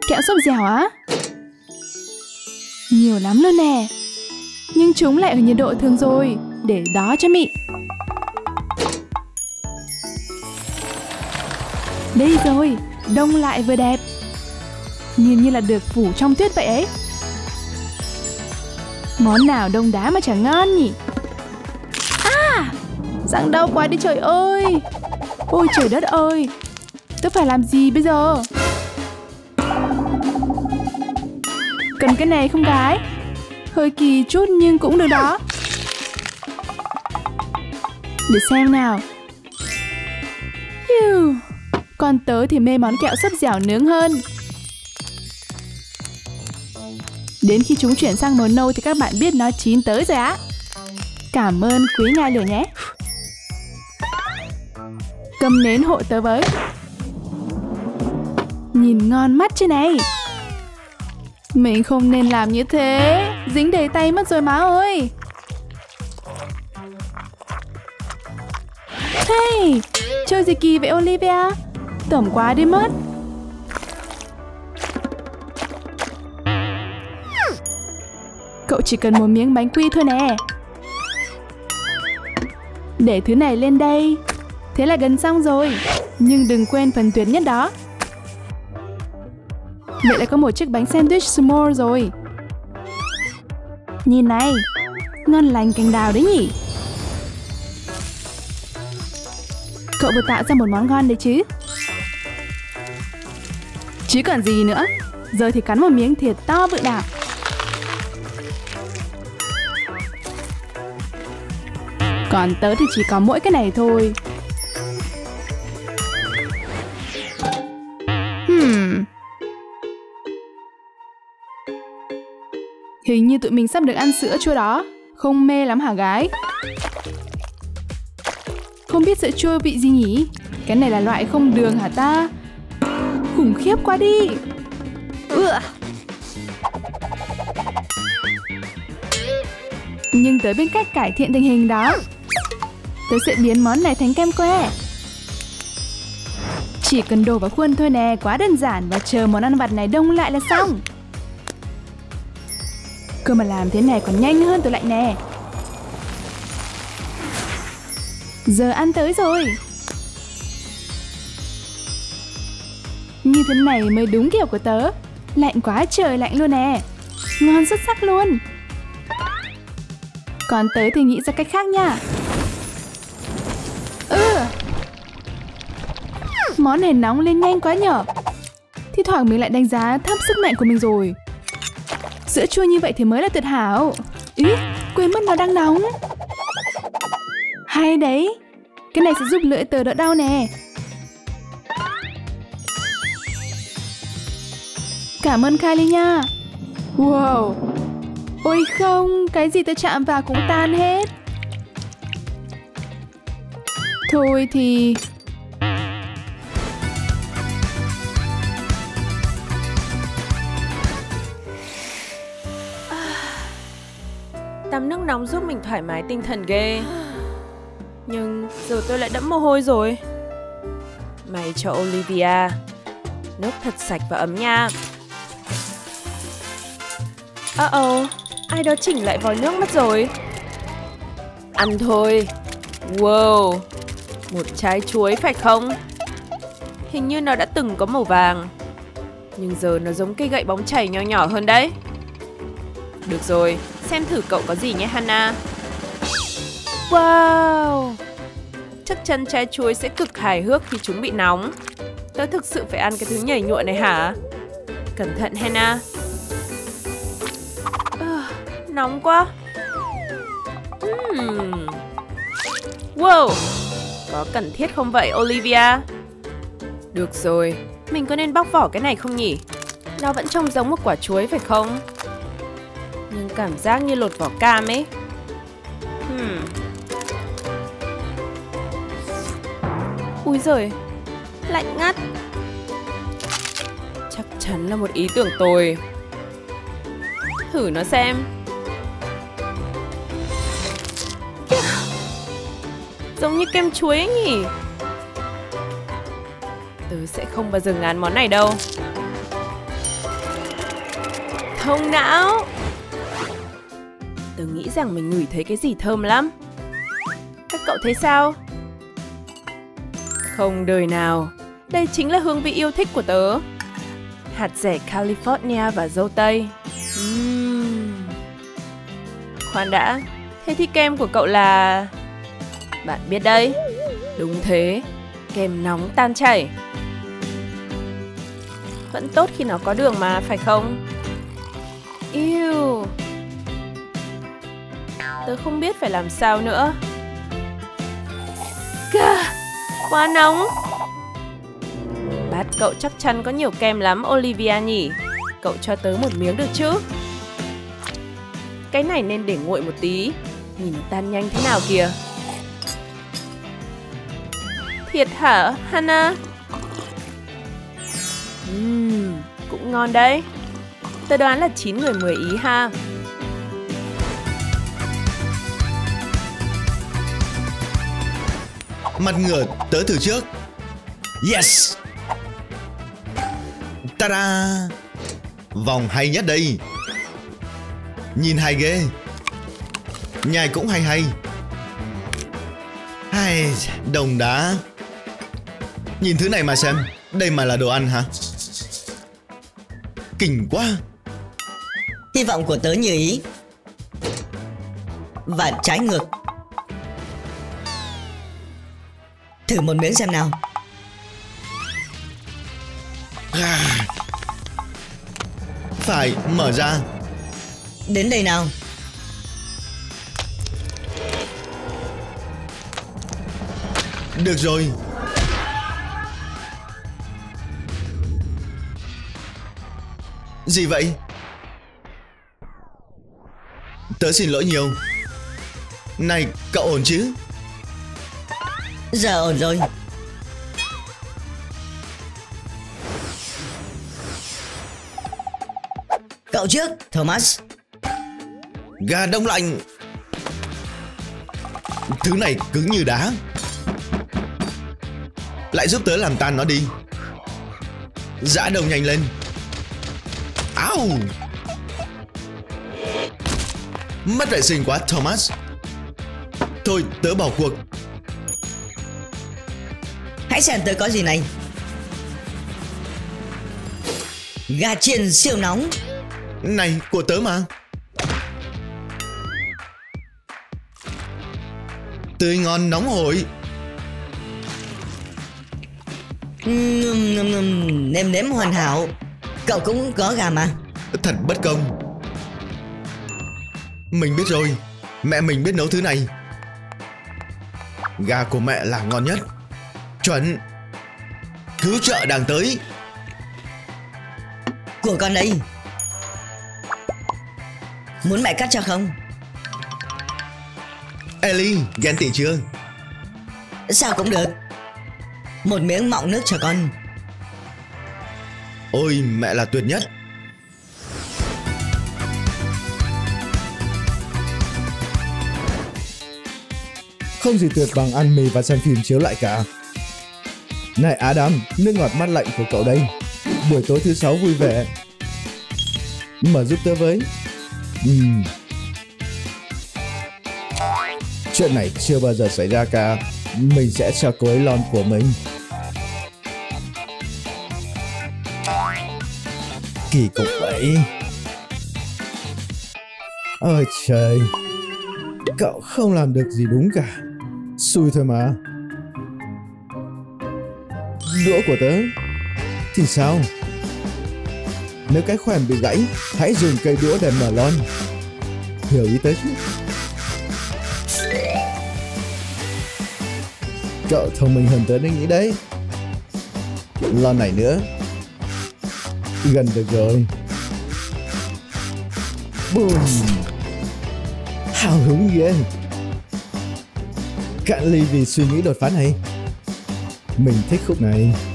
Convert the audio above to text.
Kẹo xốp dẻo á? Nhiều lắm luôn nè. Nhưng chúng lại ở nhiệt độ thường rồi. Để đó cho Mị. Đây rồi, đông lại vừa đẹp. Nhìn như là được phủ trong tuyết vậy ấy. Món nào đông đá mà chẳng ngon nhỉ? À, răng đau quá đi trời ơi. Ôi trời đất ơi, tớ phải làm gì bây giờ? Cần cái này không gái? Hơi kỳ chút nhưng cũng được đó. Để xem nào. Còn tớ thì mê món kẹo xốp dẻo nướng hơn. Đến khi chúng chuyển sang màu nâu thì các bạn biết nó chín tới rồi á. Cảm ơn quý nhà lửa nhé. Cầm nến hộ tớ với. Nhìn ngon mắt chứ này. Mình không nên làm như thế. Dính đầy tay mất rồi má ơi. Hey, chơi gì kỳ vậy Olivia? Tẩm quá đi mất. Cậu chỉ cần một miếng bánh quy thôi nè. Để thứ này lên đây. Thế là gần xong rồi. Nhưng đừng quên phần tuyệt nhất đó. Vậy là có một chiếc bánh sandwich s'more rồi. Nhìn này, ngon lành cành đào đấy nhỉ. Cậu vừa tạo ra một món ngon đấy chứ. Chứ còn gì nữa. Giờ thì cắn một miếng thiệt to bự đạp. Còn tớ thì chỉ có mỗi cái này thôi. Hình như tụi mình sắp được ăn sữa chua đó. Không mê lắm hả gái? Không biết sữa chua vị gì nhỉ? Cái này là loại không đường hả ta? Khủng khiếp quá đi. Nhưng tớ biết cách cải thiện tình hình đó. Tớ sẽ biến món này thành kem que. Chỉ cần đổ vào khuôn thôi nè, quá đơn giản. Và chờ món ăn vặt này đông lại là xong. Cơ mà làm thế này còn nhanh hơn tủ lạnh nè. Giờ ăn tới rồi. Như thế này mới đúng kiểu của tớ. Lạnh quá trời lạnh luôn nè. Ngon xuất sắc luôn. Còn tớ thì nghĩ ra cách khác nha. Món này nóng lên nhanh quá nhở. Thi thoảng mình lại đánh giá thấp sức mạnh của mình rồi. Sữa chua như vậy thì mới là tuyệt hảo. Ý, quên mất nó đang nóng. Hay đấy. Cái này sẽ giúp lưỡi tớ đỡ đau nè. Cảm ơn Kylie nha. Wow. Ôi không, cái gì tớ chạm vào cũng tan hết. Thôi thì... Tắm nước nóng giúp mình thoải mái tinh thần ghê. Nhưng giờ tôi lại đẫm mồ hôi rồi. May cho Olivia. Nước thật sạch và ấm nha. Ai đó chỉnh lại vòi nước mất rồi. Ăn thôi. Wow, một trái chuối phải không? Hình như nó đã từng có màu vàng. Nhưng giờ nó giống cây gậy bóng chảy nho nhỏ hơn đấy. Được rồi, xem thử cậu có gì nhé Hannah. Wow, chắc chắn trái chuối sẽ cực hài hước khi chúng bị nóng. Tớ thực sự phải ăn cái thứ nhảy nhụa này hả? Cẩn thận Hannah. Nóng quá. Wow, có cần thiết không vậy Olivia? Được rồi, mình có nên bóc vỏ cái này không nhỉ? Nó vẫn trông giống một quả chuối phải không? Nhưng cảm giác như lột vỏ cam ấy. Úi giời, lạnh ngắt. Chắc chắn là một ý tưởng tồi. Thử nó xem. Giống như kem chuối ấy nhỉ? Tớ sẽ không bao giờ ngán món này đâu. thông não. Tớ nghĩ rằng mình ngửi thấy cái gì thơm lắm. Các cậu thấy sao? Không đời nào. Đây chính là hương vị yêu thích của tớ. Hạt dẻ California và dâu tây. Khoan đã. Thế thì kem của cậu là... Bạn biết đấy. Đúng thế. Kem nóng tan chảy. Vẫn tốt khi nó có đường mà, phải không? Ew. Tớ không biết phải làm sao nữa. Gà, quá nóng. Bát cậu chắc chắn có nhiều kem lắm, Olivia nhỉ? Cậu cho tớ một miếng được chứ? Cái này nên để nguội một tí. Nhìn nó tan nhanh thế nào kìa. Thiệt hả, Hannah? Cũng ngon đấy. Tớ đoán là 9 người 10 ý ha. Mặt ngửa, tớ thử trước. Yes. Ta-da. Vòng hay nhất đây. Nhìn hay ghê. Nhai cũng hay hay. Hay, đồng đá. Nhìn thứ này mà xem. Đây mà là đồ ăn hả? Kinh quá. Hy vọng của tớ như ý. Và trái ngược. Thử một miếng xem nào. Phải mở ra. Đến đây nào. Được rồi. Gì vậy? Tớ xin lỗi nhiều. Này, cậu ổn chứ? Giờ ổn rồi. Cậu trước, Thomas. Gà đông lạnh. Thứ này cứng như đá. Lại giúp tớ làm tan nó đi. Giã đầu nhanh lên. Áo. Mất vệ sinh quá, Thomas. Thôi, tớ bỏ cuộc. Hãy xem tớ có gì này. Gà chiên siêu nóng. Này, của tớ mà. Tươi ngon nóng hổi. Nêm nếm hoàn hảo. Cậu cũng có gà mà. Thật bất công. Mình biết rồi. Mẹ mình biết nấu thứ này. Gà của mẹ là ngon nhất. Chuẩn. Cứu trợ đang tới. Của con đây. Muốn mẹ cắt cho không? Ellie, ghen tị chưa? Sao cũng được. Một miếng mọng nước cho con. Ôi, mẹ là tuyệt nhất. Không gì tuyệt bằng ăn mì và xem phim chiếu lại cả. Này Adam, nước ngọt mát lạnh của cậu đây. Buổi tối thứ 6 vui vẻ. Mở giúp tớ với. Chuyện này chưa bao giờ xảy ra cả. Mình sẽ cho cô ấy lon của mình. Kỳ cục vậy. Ôi trời. Cậu không làm được gì đúng cả. Xui thôi mà. Đũa của tớ thì sao? Nếu cái khoen bị gãy, hãy dùng cây đũa để mở lon. Hiểu ý tớ chứ? Cậu thông minh hơn tớ nên nghĩ đấy. Lon này nữa. Gần được rồi. Boom. Hào hứng ghê. Cạn ly vì suy nghĩ đột phá này. Mình thích khúc này.